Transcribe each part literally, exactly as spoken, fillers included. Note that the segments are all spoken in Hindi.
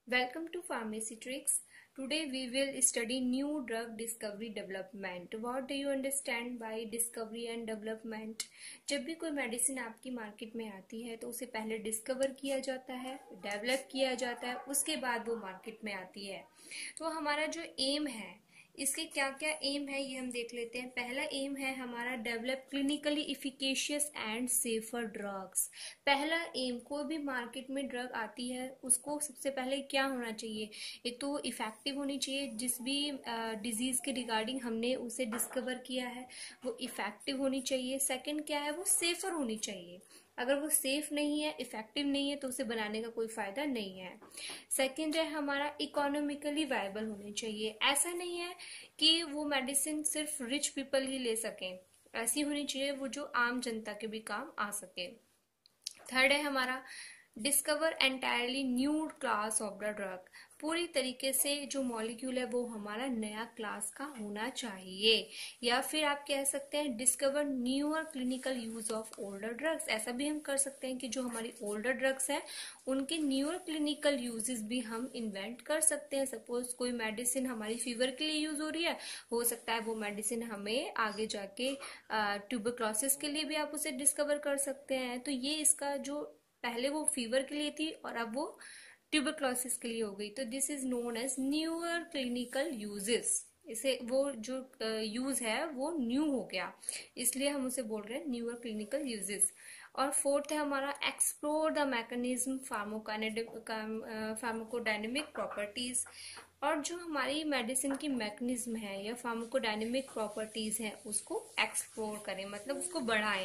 Welcome to Pharmacy Tricks. Today we will study new drug discovery development. What do you understand by discovery and development? जब भी कोई मेडिसिन आपकी मार्केट में आती है तो उसे पहले डिस्कवर किया जाता है, डेवलप किया जाता है, उसके बाद वो मार्केट में आती है। तो हमारा जो एम है, इसके क्या क्या एम है ये हम देख लेते हैं। पहला एम है हमारा develop clinically efficacious and safer drugs. पहला एम, कोई भी मार्केट में ड्रग आती है उसको सबसे पहले क्या होना चाहिए, एक तो इफेक्टिव होनी चाहिए। जिस भी डिजीज के रिगार्डिंग हमने उसे डिस्कवर किया है वो इफेक्टिव होनी चाहिए। सेकंड क्या है, वो सेफर होनी चाहिए। अगर वो सेफ नहीं है, इफेक्टिव नहीं है तो उसे बनाने का कोई फायदा नहीं है। सेकंड है हमारा इकोनॉमिकली वायबल होनी चाहिए। ऐसा नहीं है कि वो मेडिसिन सिर्फ रिच पीपल ही ले सकें, ऐसी होनी चाहिए वो जो आम जनता के भी काम आ सके। थर्ड है हमारा discover entirely new class of the drug. पूरी तरीके से जो मॉलिक्यूल है वो हमारा नया क्लास का होना चाहिए। या फिर आप कह सकते हैं discover newer clinical use of older drugs. ऐसा भी हम कर सकते हैं कि जो हमारी ओल्डर ड्रग्स हैं उनके न्यूअर क्लिनिकल यूजेस भी हम इन्वेंट कर सकते हैं। सपोज कोई मेडिसिन हमारी फीवर के लिए यूज हो रही है, हो सकता है वो मेडिसिन हमें आगे जाके ट्यूबरक्लोसिस के लिए भी आप उसे डिस्कवर कर सकते हैं। तो ये इसका जो पहले वो फीवर के लिए थी और अब वो ट्यूबरक्लोसिस के लिए हो गई, तो this is known as newer clinical uses. इसे वो जो यूज uh, है वो न्यू हो गया, इसलिए हम उसे बोल रहे हैं न्यूअर क्लिनिकल यूजेस। और फोर्थ है हमारा explore the mechanism pharmacodynamic properties. और जो हमारी मेडिसिन की मैकेनिज्म है या फार्माकोडायनेमिक प्रॉपर्टीज है उसको एक्सप्लोर करें, मतलब उसको बढ़ाएं।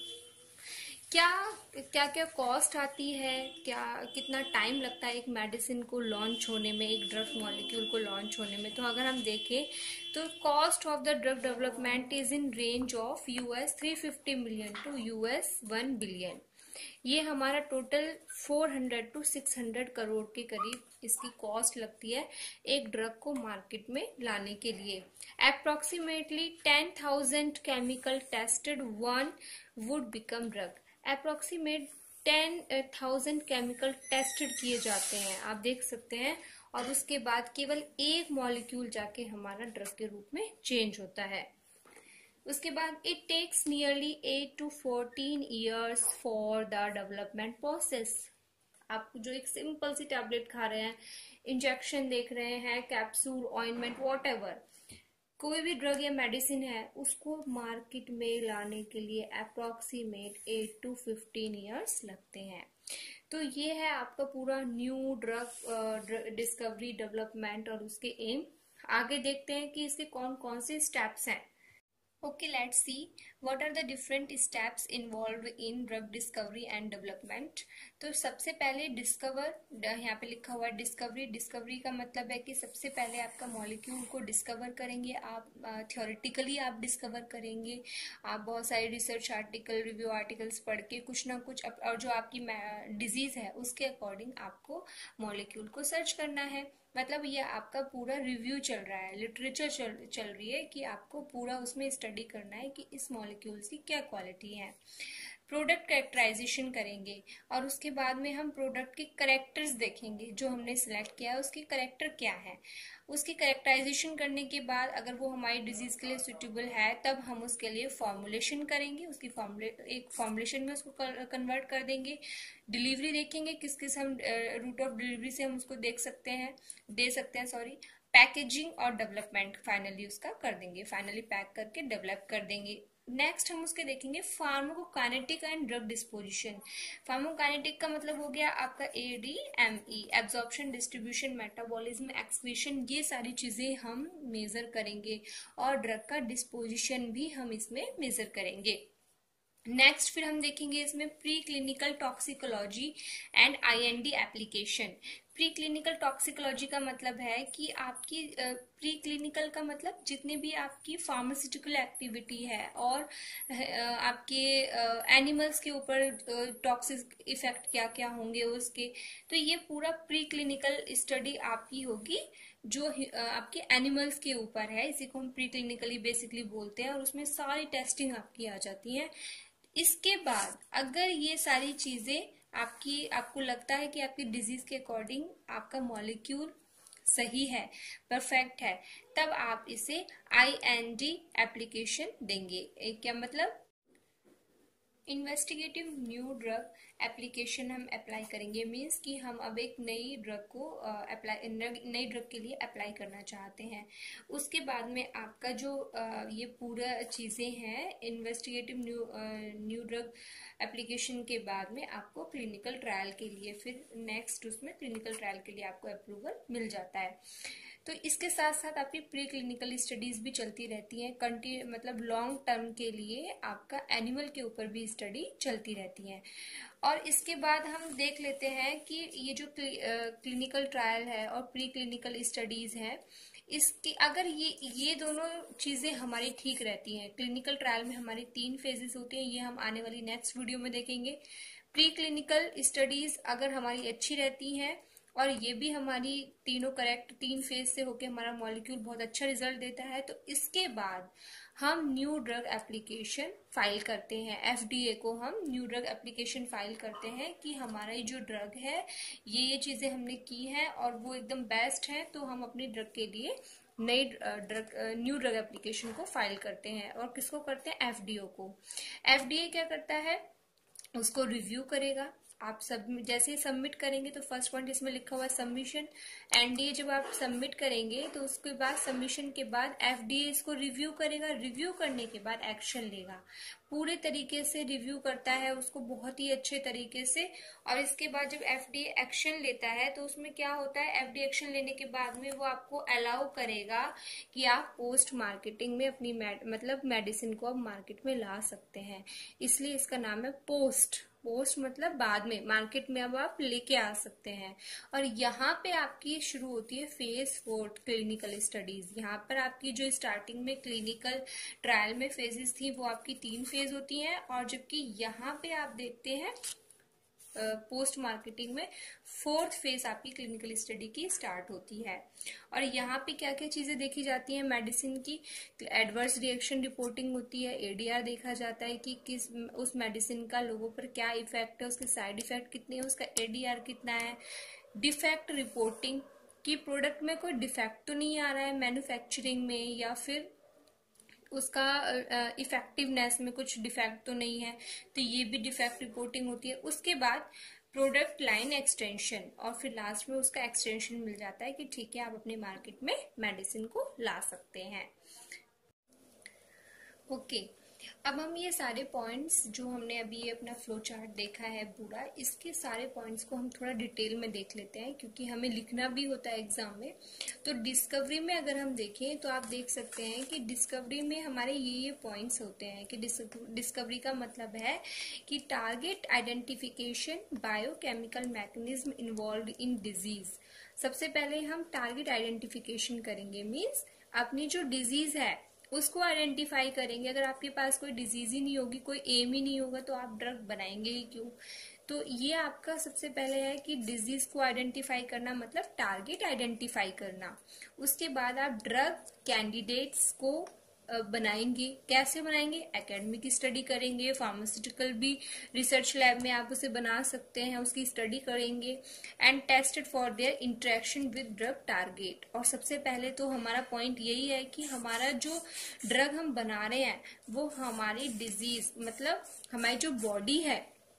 क्या क्या क्या कॉस्ट आती है, क्या कितना टाइम लगता है एक मेडिसिन को लॉन्च होने में, एक ड्रग मॉलिक्यूल को लॉन्च होने में। तो अगर हम देखें तो cost of the drug development is in range of US three fifty million to US one billion. ये हमारा total four hundred to six hundred crore के करीब इसकी कॉस्ट लगती है एक ड्रग को मार्केट में लाने के लिए। Approximately ten thousand chemical tested one would become drug. Approximate ten thousand chemical tested किए जाते हैं, आप देख सकते हैं। और उसके बाद केवल एक मॉलिक्यूल जाके हमारा ड्रग के रूप में चेंज होता है। उसके बाद it takes nearly eight to fourteen years for the development process. आप जो एक सिंपल सी टैबलेट खा रहे हैं, इंजेक्शन देख रहे हैं, कैप्सूल, ऑइंटमेंट, व्हाटएवर, कोई भी ड्रग या मेडिसिन है उसको मार्केट में लाने के लिए approximate eight to fifteen years लगते हैं। तो ये है आपका पूरा न्यू ड्रग डिस्कवरी डेवलपमेंट और उसके एम। आगे देखते हैं कि इसके कौन कौन से स्टेप्स हैं। Okay, let's see what are the different steps involved in drug discovery and development. तो सबसे पहले डिस्कवर, यहाँ पे लिखा हुआ है डिस्कवरी। डिस्कवरी का मतलब है कि सबसे पहले आपका मॉलिक्यूल को डिस्कवर करेंगे आप, थियोरेटिकली आप डिस्कवर करेंगे। आप बहुत सारे रिसर्च आर्टिकल, रिव्यू आर्टिकल्स पढ़ के कुछ ना कुछ, और जो आपकी डिजीज है उसके अकॉर्डिंग आपको मॉलिक्यूल को सर्च करना है। मतलब ये आपका पूरा रिव्यू चल रहा है, लिटरेचर चल चल रही है कि आपको पूरा उसमें स्टडी करना है कि इस मॉलिक्यूल्स की क्या क्वालिटी है। प्रोडक्ट कैरेक्टराइजेशन करेंगे और उसके बाद में हम प्रोडक्ट के करेक्टर्स देखेंगे, जो हमने सिलेक्ट किया है उसके करेक्टर क्या है। उसकी कैरेक्टराइजेशन करने के बाद अगर वो हमारी डिजीज के लिए सुटेबल है तब हम उसके लिए फॉर्मुलेशन करेंगे, उसकी फॉर्मुले एक फॉर्मुलेशन में उसको कन्वर्ट कर देंगे। डिलीवरी देखेंगे, किस किस हम रूट ऑफ डिलीवरी से हम उसको देख सकते हैं दे सकते हैं सॉरी पैकेजिंग और डेवलपमेंट फाइनली उसका कर देंगे, फाइनली पैक करके डेवलप कर देंगे। नेक्स्ट हम उसके देखेंगे pharmacokinetic and drug disposition. Pharmacokinetic का मतलब हो गया आपका A D M E, absorption, distribution, metabolism, excretion, ये सारी चीजें हम मेजर करेंगे। और ड्रग का डिस्पोजिशन भी हम इसमें मेजर करेंगे। नेक्स्ट फिर हम देखेंगे इसमें pre clinical toxicology and I N D application. Pre clinical toxicology का मतलब है कि आपकी प्री क्लिनिकल का मतलब जितने भी आपकी फार्मास्यूटिकल एक्टिविटी है और आपके एनिमल्स के ऊपर टॉक्सिक इफेक्ट क्या क्या होंगे उसके, तो ये पूरा प्री क्लिनिकल स्टडी आपकी होगी जो आपके एनिमल्स के ऊपर है। इसी को हम प्री क्लिनिकली बेसिकली बोलते हैं और उसमें सारी टेस्टिंग आपकी आ जाती है। इसके बाद अगर ये सारी चीजें आपकी आपको लगता है कि आपकी डिजीज के अकॉर्डिंग आपका मॉलिक्यूल सही है, परफेक्ट है, तब आप इसे आई एन डी एप्लीकेशन देंगे। क्या मतलब? इन्वेस्टिगेटिव न्यू ड्रग एप्लीकेशन हम अप्लाई करेंगे, मीन्स कि हम अब एक नई ड्रग को अप्लाई नई ड्रग के लिए अप्लाई करना चाहते हैं। उसके बाद में आपका जो uh, ये पूरा चीज़ें हैं, investigative new new drug application के बाद में आपको क्लिनिकल ट्रायल के लिए, फिर नेक्स्ट उसमें क्लिनिकल ट्रायल के लिए आपको अप्रूवल मिल जाता है। तो इसके साथ साथ आपकी प्री क्लिनिकल स्टडीज भी चलती रहती हैं, कंटिन्यू मतलब लॉन्ग टर्म के लिए आपका एनिमल के ऊपर भी स्टडी चलती रहती है। और इसके बाद हम देख लेते हैं कि ये जो क्लिनिकल ट्रायल है और प्री क्लिनिकल स्टडीज है, इसकी अगर ये ये दोनों चीजें हमारी ठीक रहती हैं, क्लिनिकल ट्रायल में हमारी तीन फेजेस होती हैं, ये हम आने वाली नेक्स्ट वीडियो में देखेंगे। प्री क्लिनिकल स्टडीज अगर हमारी अच्छी रहती हैं और ये भी हमारी तीनों करेक्ट तीन फेज से होके हमारा मॉलिक्यूल बहुत अच्छा रिजल्ट देता है, तो इसके बाद हम न्यू ड्रग एप्लीकेशन फाइल करते हैं। एफडीए को हम न्यू ड्रग एप्लीकेशन फाइल करते हैं कि हमारा ये जो ड्रग है, ये ये चीजें हमने की हैं और वो एकदम बेस्ट है, तो हम अपनी ड्रग के लिए नई ड्रग न्यू ड्रग एप्लीकेशन को फाइल करते हैं। और किसको करते हैं? एफडीए को। एफडीए क्या करता है? उसको रिव्यू करेगा। आप सब जैसे ही सबमिट करेंगे तो फर्स्ट पॉइंट इसमें लिखा हुआ है सबमिशन। एनडीए जब आप सबमिट करेंगे तो उसके बाद सबमिशन के बाद एफडीए इसको रिव्यू करेगा। रिव्यू करने के बाद एक्शन लेगा, पूरे तरीके से रिव्यू करता है उसको बहुत ही अच्छे तरीके से। और इसके बाद जब एफडीए एक्शन लेता है तो उसमें क्या होता है, एफडीए एक्शन लेने के बाद में वो आपको अलाउ करेगा कि आप पोस्ट मार्केटिंग में अपनी मतलब मेडिसिन को आप मार्केट में ला सकते हैं, इसलिए इसका नाम है पोस्ट। पोस्ट मतलब बाद में मार्केट में अब आप लेके आ सकते हैं। और यहाँ पे आपकी शुरू होती है फेज फोर क्लिनिकल स्टडीज। यहाँ पर आपकी जो स्टार्टिंग में क्लिनिकल ट्रायल में फेजेस थी वो आपकी तीन फेज होती हैं, और जबकि यहाँ पे आप देखते हैं पोस्ट uh, मार्केटिंग में फोर्थ फेज आपकी क्लिनिकल स्टडी की स्टार्ट होती है। और यहाँ पे क्या क्या चीजें देखी जाती हैं मेडिसिन की? एडवर्स रिएक्शन रिपोर्टिंग होती है, एडीआर देखा जाता है कि किस उस मेडिसिन का लोगों पर क्या इफेक्ट है, उसके साइड इफेक्ट कितने हैं, उसका एडीआर कितना है। डिफेक्ट रिपोर्टिंग कि प्रोडक्ट में कोई डिफेक्ट तो नहीं आ रहा है मैन्युफैक्चरिंग में, या फिर उसका इफेक्टिवनेस में कुछ डिफेक्ट तो नहीं है, तो ये भी डिफेक्ट रिपोर्टिंग होती है। उसके बाद प्रोडक्ट लाइन एक्सटेंशन, और फिर लास्ट में उसका एक्सटेंशन मिल जाता है कि ठीक है आप अपने मार्केट में मेडिसिन को ला सकते हैं। Okay okay. अब हम ये सारे पॉइंट्स जो हमने अभी ये अपना फ्लो चार्ट देखा है पूरा, इसके सारे पॉइंट्स को हम थोड़ा डिटेल में देख लेते हैं, क्योंकि हमें लिखना भी होता है एग्जाम में। तो डिस्कवरी में अगर हम देखें तो आप देख सकते हैं कि डिस्कवरी में हमारे ये ये पॉइंट्स होते हैं कि डिस्कवरी का मतलब है कि target identification, biochemical mechanism involve in disease. सबसे पहले हम टारगेट आइडेंटिफिकेशन करेंगे, मीन्स अपनी जो डिजीज है उसको आइडेंटिफाई करेंगे। अगर आपके पास कोई डिजीज ही नहीं होगी, कोई एम ही नहीं होगा, तो आप ड्रग बनाएंगे ही क्यों? तो ये आपका सबसे पहले है कि डिजीज को आइडेंटिफाई करना मतलब टारगेट आइडेंटिफाई करना। उसके बाद आप ड्रग कैंडिडेट्स को बनाएंगे। कैसे बनाएंगे? एकेडमिक स्टडी करेंगे, फार्मास्यूटिकल भी रिसर्च लैब में आप उसे बना सकते हैं, उसकी स्टडी करेंगे। And tested for their interaction with drug target. और सबसे पहले तो हमारा पॉइंट यही है कि हमारा जो ड्रग हम बना रहे हैं वो हमारी डिजीज मतलब हमारी जो बॉडी है,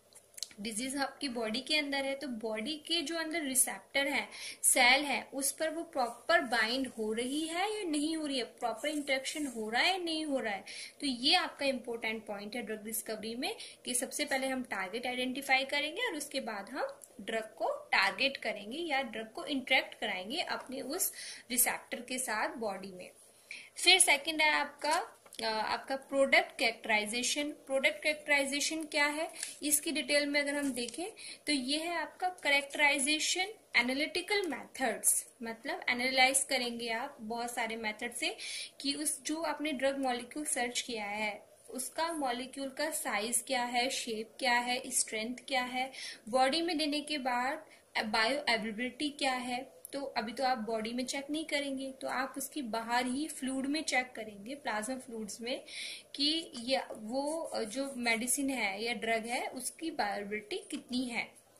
डिजीज आपकी बॉडी के अंदर है, तो बॉडी के जो अंदर रिसेप्टर है, सेल है, उस पर वो प्रॉपर बाइंड हो रही है या नहीं हो रही है, प्रॉपर इंटरेक्शन हो रहा है या नहीं हो रहा है। तो ये आपका इंपॉर्टेंट पॉइंट है ड्रग डिस्कवरी में कि सबसे पहले हम टारगेट आइडेंटिफाई करेंगे और उसके बाद हम ड्रग को टारगेट करेंगे या ड्रग को इंटरेक्ट कराएंगे अपने उस रिसेप्टर के साथ बॉडी में। फिर सेकेंड है आपका आपका प्रोडक्ट कैरेक्टराइजेशन। प्रोडक्ट कैरेक्टराइजेशन क्या है, इसकी डिटेल में अगर हम देखें तो ये है आपका कैरेक्टराइजेशन एनालिटिकल मेथड्स। मतलब एनालाइज करेंगे आप बहुत सारे मेथड से कि उस जो आपने ड्रग मॉलिक्यूल सर्च किया है उसका मॉलिक्यूल का साइज क्या है, शेप क्या है, स्ट्रेंथ क्या है, बॉडी में देने के बाद बायो अवेलेबिलिटी क्या है। तो अभी तो आप बॉडी में चेक नहीं करेंगे, तो आप उसकी बाहर ही फ्लूइड में चेक करेंगे, प्लाज्मा फ्लूइड्स में, कि ये वो जो मेडिसिन है या ड्रग है उसकी बायोअवेलेबिलिटी कितनी है।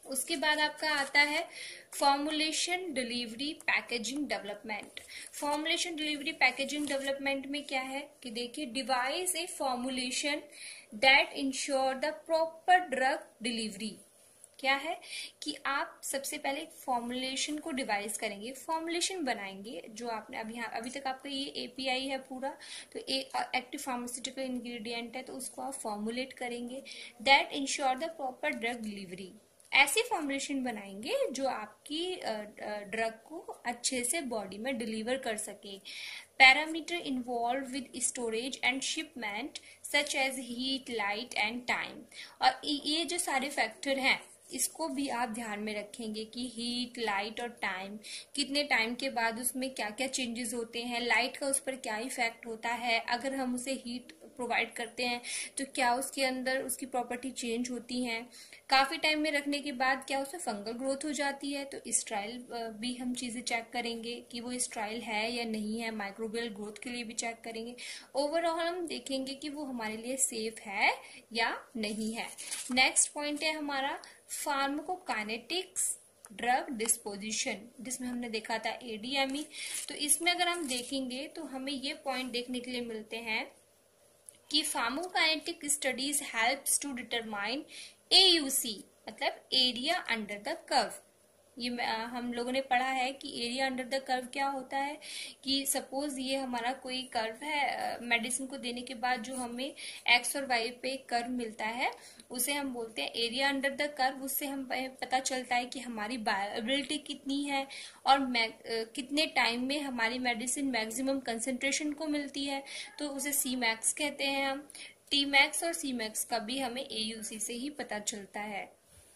उसके बाद आपका आता है formulation, delivery, packaging, development. Formulation, delivery, packaging, development में क्या है कि देखिए, devise a formulation that ensure the proper drug delivery. क्या है कि आप सबसे पहले एक फॉर्मुलेशन को डिवाइस करेंगे, फॉर्मुलेशन बनाएंगे, जो आपने अभी अभी तक आपका ये एपीआई है पूरा, तो एक्टिव फार्मास्यूटिकल इंग्रेडिएंट है, तो उसको आप फॉर्मुलेट करेंगे, that ensure the proper drug delivery. ऐसे फॉर्मुलेशन बनाएंगे जो आपकी ड्रग को अच्छे से बॉडी में डिलीवर कर सके। Parameter involve with storage and shipment such as heat, light and time. और ये जो सारे फैक्टर हैं इसको भी आप ध्यान में रखेंगे कि हीट, लाइट और टाइम, कितने टाइम के बाद उसमें क्या क्या चेंजेस होते हैं, लाइट का उस पर क्या इफेक्ट होता है, अगर हम उसे हीट प्रोवाइड करते हैं तो क्या उसके अंदर उसकी प्रॉपर्टी चेंज होती हैं, काफी टाइम में रखने के बाद क्या उसमें फंगल ग्रोथ हो जाती है, तो स्ट्राइल भी हम चीजें चेक करेंगे कि वो स्ट्राइल है या नहीं है, माइक्रोबियल ग्रोथ के लिए भी चेक करेंगे। ओवरऑल हम देखेंगे कि वो हमारे लिए सेफ है या नहीं है। नेक्स्ट पॉइंट है हमारा फार्माकोकाइनेटिक्स, ड्रग डिस्पोजिशन, जिसमें हमने देखा था एडीएमई। तो इसमें अगर हम देखेंगे तो हमें ये पॉइंट देखने के लिए मिलते हैं कि pharmacokinetic studies helps to determine AUC, मतलब एरिया अंडर द कर्व। ये हम लोगों ने पढ़ा है कि एरिया अंडर द कर्व क्या होता है कि सपोज ये हमारा कोई कर्व है, मेडिसिन को देने के बाद जो हमें एक्स और वाई पे कर्व मिलता है उसे हम बोलते हैं एरिया अंडर द कर्व। उससे हम पता चलता है कि हमारी बायोअवेलेबिलिटी कितनी है और कितने टाइम में हमारी मेडिसिन मैक्सिमम कंसेंट्रेशन को मिलती है, तो उसे सी मैक्स कहते हैं हम। टी मैक्स और सी मैक्स का भी हमें एयूसी से ही पता चलता है।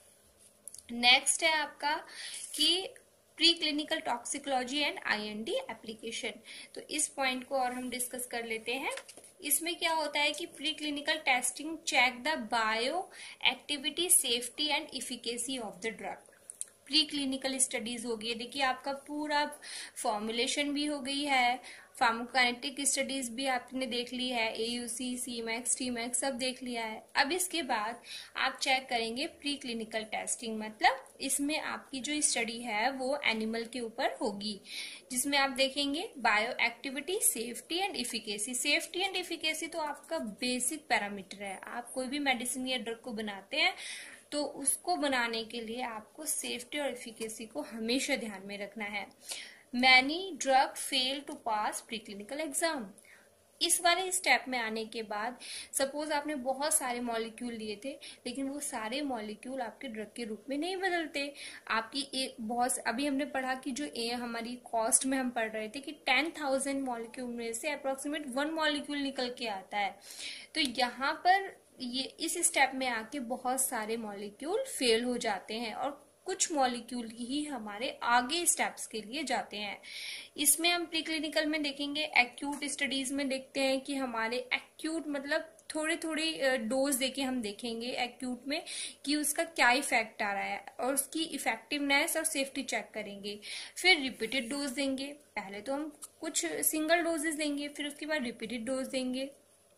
नेक्स्ट है आपका कि pre clinical toxicology and IND application. तो इस पॉइंट को और हम डिस्कस कर लेते हैं। इसमें क्या होता है कि pre clinical testing check the bio activity, safety and efficacy of the drug. Pre clinical studies हो गई, देखिए आपका पूरा फॉर्मुलेशन भी हो गई है, फार्माकोकाइनेटिक स्टडीज भी आपने देख ली है, एयूसी, सीमैक्स, टीमैक्स सब देख लिया है। अब इसके बाद आप चेक करेंगे प्री क्लिनिकल टेस्टिंग, मतलब इसमें आपकी जो स्टडी है वो एनिमल के ऊपर होगी, जिसमें आप देखेंगे bio activity, safety and efficacy. Safety and efficacy तो आपका बेसिक पैरामीटर है। आप कोई भी मेडिसिन या ड्रग को बनाते हैं तो उसको बनाने के लिए आपको सेफ्टी और एफिकेसी को हमेशा ध्यान में रखना है। Many drug fail to pass pre clinical exam. इस वाले स्टेप में आने के बाद सपोज आपने बहुत सारे मॉलिक्यूल लिए थे, लेकिन वो सारे मॉलिक्यूल आपके ड्रग के रूप में नहीं बदलते। आपकी एक बहुत अभी हमने पढ़ा कि जो ए हमारी कॉस्ट में हम पढ़ रहे थे कि टेन थाउजेंड मॉलिक्यूल में से अप्रोक्सीमेट वन मॉलिक्यूल निकल के आता है। तो यहाँ पर ये इस स्टेप में आके बहुत सारे मॉलिक्यूल फेल हो जाते हैं और कुछ मॉलिक्यूल ही हमारे आगे स्टेप्स के लिए जाते हैं। इसमें हम प्रीक्लिनिकल में देखेंगे, एक्यूट स्टडीज में देखते हैं कि हमारे एक्यूट मतलब थोड़े थोड़े डोज देके हम देखेंगे एक्यूट में कि उसका क्या इफेक्ट आ रहा है और उसकी इफेक्टिवनेस और सेफ्टी चेक करेंगे। फिर रिपीटेड डोज देंगे, पहले तो हम कुछ सिंगल डोजेस देंगे, फिर उसके बाद रिपीटेड डोज देंगे।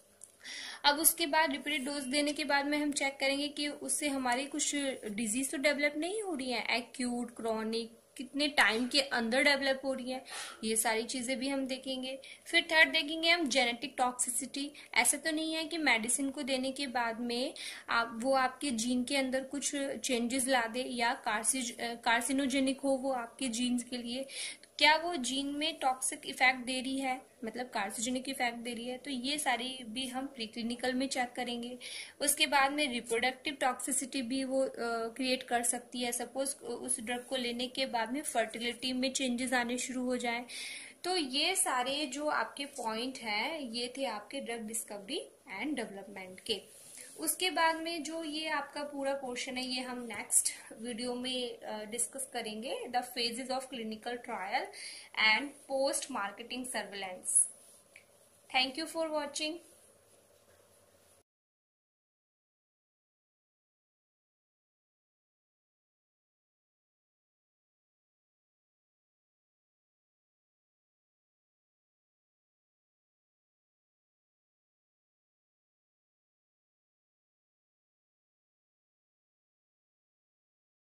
अब उसके बाद रिपीटेड डोज देने के बाद में हम चेक करेंगे कि उससे हमारी कुछ डिजीज तो डेवलप नहीं हो रही है, एक्यूट, क्रॉनिक, कितने टाइम के अंदर डेवलप हो रही है, ये सारी चीजें भी हम देखेंगे। फिर थर्ड देखेंगे हम जेनेटिक टॉक्सिसिटी। ऐसा तो नहीं है कि मेडिसिन को देने के बाद में आप वो आपके जीन के अंदर कुछ चेंजेस ला दे या कार्सिनोजेनिक हो वो आपके जीन्स के लिए, क्या वो जीन में टॉक्सिक इफेक्ट दे रही है, मतलब कार्सिनोजेनिक इफेक्ट दे रही है, तो ये सारी भी हम प्रीक्लिनिकल में चेक करेंगे। उसके बाद में रिप्रोडक्टिव टॉक्सिसिटी भी वो क्रिएट कर सकती है। सपोज उस ड्रग को लेने के बाद में फर्टिलिटी में चेंजेस आने शुरू हो जाए। तो ये सारे जो आपके पॉइंट हैं ये थे आपके ड्रग डिस्कवरी एंड डेवलपमेंट के। उसके बाद में जो ये आपका पूरा पोर्शन है ये हम नेक्स्ट वीडियो में डिस्कस करेंगे, the phases of clinical trial and post marketing surveillance. Thank you for watching.